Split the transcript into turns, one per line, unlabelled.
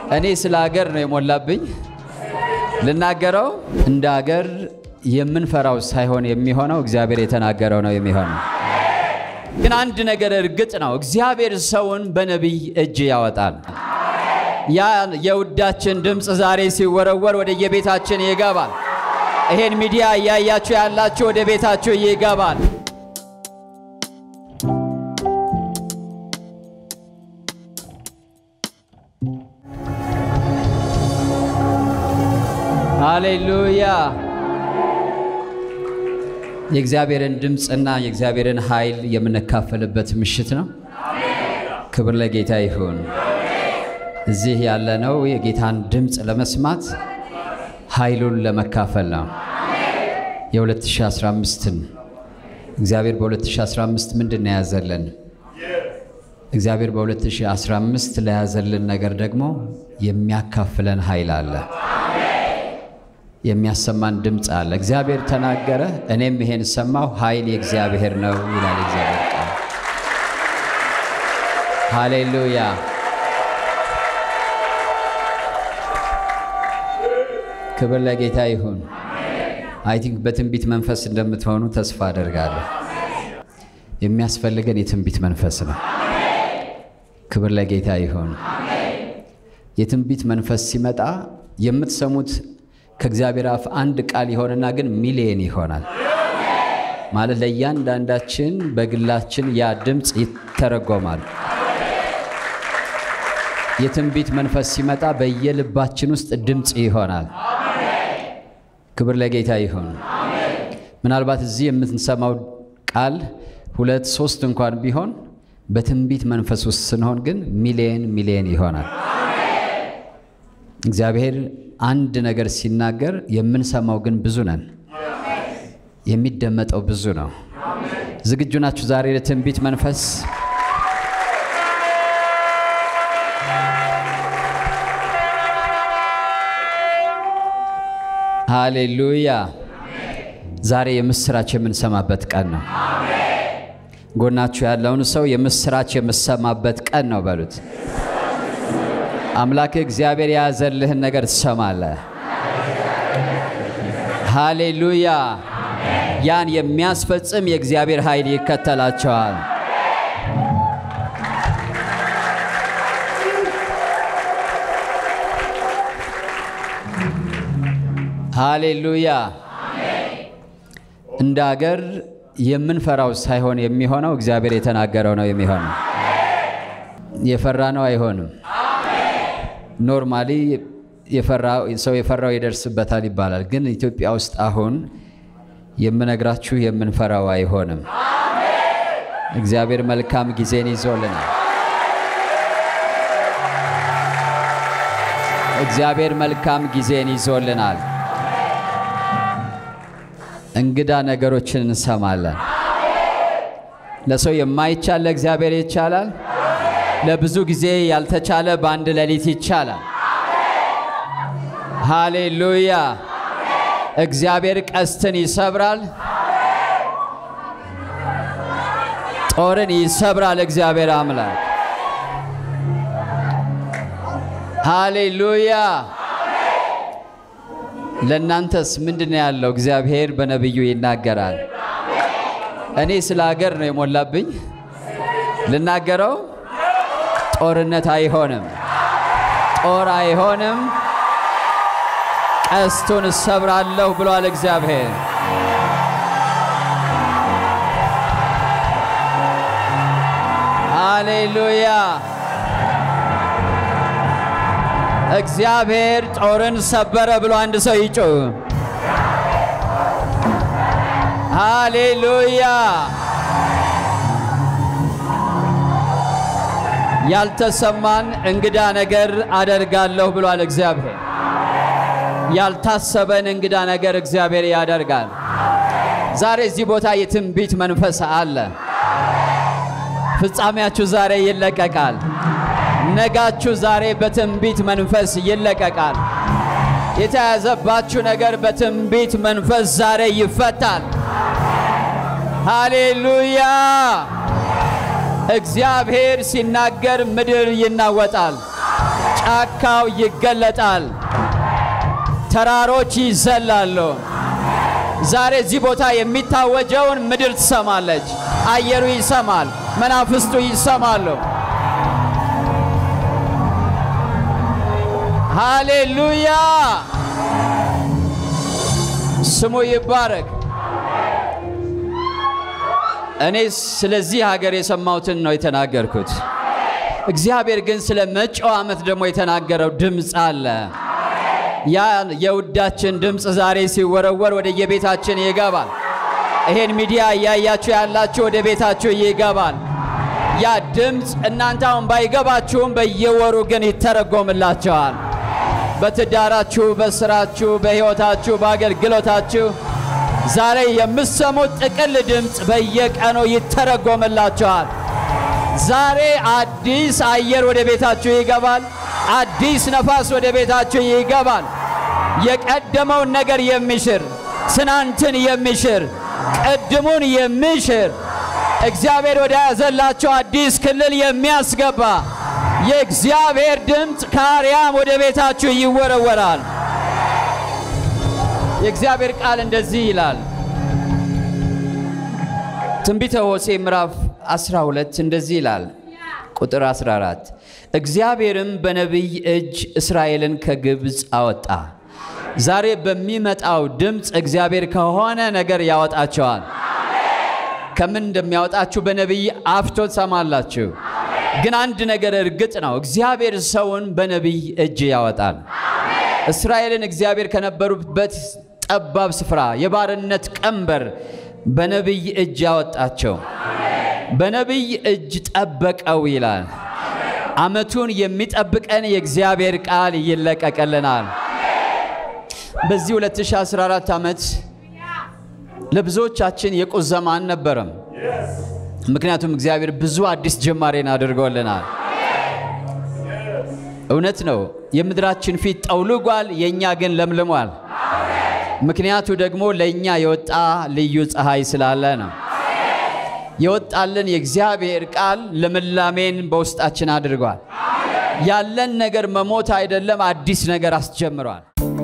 እኔ ስለ ሀገር ነው የሞላብኝ ልናገረው እንደ ሀገር የምንፈራው ሳይሆን የሚሆነው እግዚአብሔር የተናገረው ነው የሚሆነው ግን አንድ ነገር እርግጥ ነው እግዚአብሔር ሰውን በነብይ እጅ ያወጣል ያ የውዳችን ድምጽ ዛሬ ሲወረወር ወደ የቤታችን ይገባል ይሄን ሚዲያ ያያችሁ ያላችሁ ወደ ቤታችሁ ይገባል ሃሌሉያ የእግዚአብሔርን ድምጽና የእግዚአብሔርን ኃይል የምንካፈልበት ምሽት ነው ክብር ለጌታ ይሁን እዚህ ያለነው የጌታን ድምጽ ለመስማት ኃይሉን ለመካፈል ነው የ2015ን እግዚአብሔር በ2015 ምንድነው ያዘለን እግዚአብሔር በ2015 ለያዘልን ነገር ደግሞ የሚያካፍለን ኃይል አለ የሚያሰማን ድምጽ አለ እግዚአብሔር ተናገረ እኔም ይሄን ሰማው ኃይል የእግዚአብሔር ነው ይላል እግዚአብሔር ቃል ሃሌሉያ ክብር ለጌታ ይሁን አይ ቲንክ በትንቢት መንፈስ እንደምትሆኑ ተስፋ አደርጋለሁ የሚያስፈልገን የትንቢት መንፈስ ነው ክብር ለጌታ ይሁን የትንቢት መንፈስ ሲመጣ የምትሰሙት ከእግዚአብሔር አፍ አንድ ቃል ይሆንና ግን ሚሊየን ይሆናል ማለት ለእያንዳንዳችን በግላችን ያ ድምጽ ይተረጎማል የትንቢት መንፈስ ሲመጣ በየልባችን ውስጥ ድምጽ ይሆናል ክብር ለጌታ ይሁን ምናልባት እዚህ የምንሰማው ቃል 2-3 እንኳን ቢሆን በትንቢት መንፈስ ውስጥ ስንሆን ግን ሚሊየን ይሆናል እግዚአብሔር አንድ ነገር ሲናገር የምንሰማው ግን ብዙ ነን የሚደመጠው ብዙ ነው ዝግጁ ናችሁ ዛሬ ለትንቢት መንፈስ ሃሌሉያ ዛሬ የምስራች የምንሰማበት ቀን ነው ጎናችሁ ያለውን ሰው የምስራች የምሰማበት ቀን ነው በሉት አምላክ እግዚአብሔር ያዘልህን ነገር ትሰማለህ ሃሌሉያ ያን የሚያስፈጽም የእግዚአብሔር ኃይል ይከተላቸዋል ሃሌሉያ እንደ ሀገር የምንፈራው ሳይሆን የሚሆነው እግዚአብሔር የተናገረው ነው የሚሆነው የፈራነው አይሆንም ኖርማሊ ሰው የፈራው ይደርስበታል ይባላል ግን ኢትዮጵያ ውስጥ አሁን የምነግራችሁ የምንፈራው አይሆንም እግዚአብሔር መልካም ጊዜን ይዞልናል እግዚአብሔር መልካም ጊዜን ይዞልናል እንግዳ ነገሮችን እንሰማለን ለሰው የማይቻል ለእግዚአብሔር ይቻላል ለብዙ ጊዜ ያልተቻለ ባንድ ሌሊት ይቻላል ሃሌሉያ እግዚአብሔር ቀስትን ይሰብራል ጦርን ይሰብራል እግዚአብሔር አምላክ ሃሌሉያ ለናንተስ ምንድነው ያለው እግዚአብሔር በነብዩ ይናገራል እኔ ስለ ሀገር ነው የሞላብኝ ልናገረው ጦርነት አይሆንም ጦር አይሆንም ቀስቱን ሰብራለሁ ብሏል እግዚአብሔር ሃሌሉያ እግዚአብሔር ጦርን ሰበረ ብሎ አንድ ሰው ይጮህ ሃሌሉያ ያልተሰማን እንግዳ ነገር አደርጋለሁ ብሏል እግዚአብሔር ያልታሰበን እንግዳ ነገር እግዚአብሔር ያደርጋል ዛሬ እዚህ ቦታ የትንቢት መንፈስ አለ ፍጻሜያችሁ ዛሬ ይለቀቃል ነጋችሁ ዛሬ በትንቢት መንፈስ ይለቀቃል የተያዘባችሁ ነገር በትንቢት መንፈስ ዛሬ ይፈታል ሃሌሉያ እግዚአብሔር ሲናገር ምድር ይናወጣል ጫካው ይገለጣል ተራሮች ይዘላሉ ዛሬ እዚህ ቦታ የሚታወጀውን ምድር ትሰማለች አየሩ ይሰማል መናፍስቱ ይሰማሉ ሃሌሉያ ስሙ ይባረክ እኔ ስለዚህ ሀገር የሰማሁትን ነው የተናገርኩት እግዚአብሔር ግን ስለ መጪው ዓመት ደግሞ የተናገረው ድምጽ አለ ያ የውዳችን ድምጽ ዛሬ ሲወረወር ወደ የቤታችን ይገባል ይሄን ሚዲያ ያያችሁ ያላችሁ ወደ ቤታችሁ ይገባል ያ ድምጽ እናንተውን ባይገባችሁም በየወሩ ግን ይተረጎምላችኋል በትዳራችሁ በስራችሁ በህይወታችሁ በአገልግሎታችሁ ዛሬ የምትሰሙት ጥቅል ድምጽ በየቀኑ ይተረጎምላችኋል ዛሬ አዲስ አየር ወደ ቤታችሁ ይገባል አዲስ ነፋስ ወደ ቤታችሁ ይገባል የቀደመውን ነገር የሚሽር ትናንትን የሚሽር ቀድሙን የሚሽር እግዚአብሔር ወደ ያዘላችሁ አዲስ ክልል የሚያስገባ የእግዚአብሔር ድምጽ ከአርያም ወደ ቤታችሁ ይወረወራል የእግዚአብሔር ቃል እንደዚህ ይላል ትንቢተ ሆሴዕ ምዕራፍ 12 እንደዚህ ይላል ቁጥር 14 እግዚአብሔርም በነቢይ እጅ እስራኤልን ከግብጽ አወጣ ዛሬ በሚመጣው ድምጽ እግዚአብሔር ከሆነ ነገር ያወጣቸዋል ከምን እንደሚያወጣችሁ በነቢይ አፍቶ ተሰማላችሁ ግን አንድ ነገር እርግጥ ነው እግዚአብሔር ሰውን በነቢይ እጅ ያወጣል እስራኤልን እግዚአብሔር ከነበሩበት ጠባብ ስፍራ የባርነት ቀንበር በነቢይ እጅ ያወጣቸው በነቢይ እጅ ጠበቀው ይላል አመቱን የሚጠብቀን የእግዚአብሔር ቃል ይለቀቀልናል በዚህ 2014 አመት ለብዙዎቻችን የቁዘማ አልነበረም ምክንያቱም እግዚአብሔር ብዙ አዲስ ጅማሬን አድርጎልናል እውነት ነው የምድራችን ፊት ጠውልጓል የኛ ግን ለምልሟል ምክንያቱ ደግሞ ለኛ የወጣ ልዩ ፀሐይ ስላለ ነው የወጣልን የእግዚአብሔር ቃል ለምላሜን በውስጣችን አድርጓል ያለን ነገር መሞት አይደለም አዲስ ነገር አስጀምሯል